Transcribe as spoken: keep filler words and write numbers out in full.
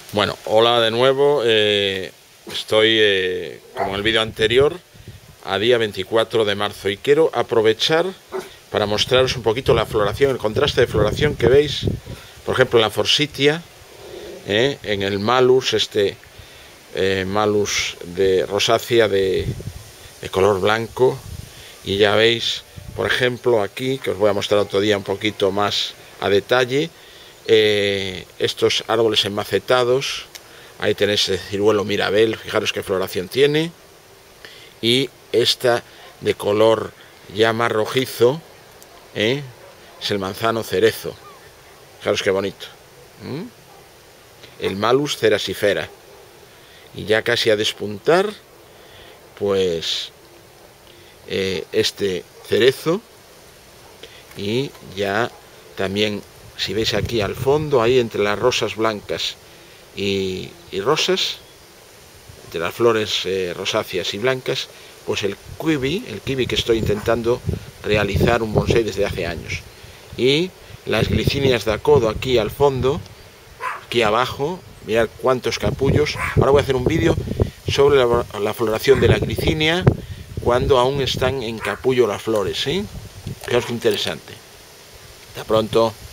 Bueno, hola de nuevo, eh, estoy eh, como en el vídeo anterior a día veinticuatro de marzo y quiero aprovechar para mostraros un poquito la floración, el contraste de floración que veis, por ejemplo en la forsythia, eh, en el malus, este eh, malus de rosácea de, de color blanco, y ya veis, por ejemplo aquí, que os voy a mostrar otro día un poquito más a detalle, Eh, estos árboles enmacetados. Ahí tenéis el ciruelo mirabel, fijaros qué floración tiene, y esta de color ya más rojizo, ¿eh? Es el manzano cerezo, fijaros qué bonito, ¿Mm? El malus cerasifera, y ya casi a despuntar pues eh, este cerezo, y ya también, si veis aquí al fondo, ahí entre las rosas blancas y, y rosas, entre las flores eh, rosáceas y blancas, pues el kiwi, el kiwi que estoy intentando realizar un bonsai desde hace años. Y las glicinias de acodo aquí al fondo, aquí abajo, mirad cuántos capullos. Ahora voy a hacer un vídeo sobre la, la floración de la glicinia cuando aún están en capullo las flores, ¿sí? Fijaos qué interesante. Hasta pronto.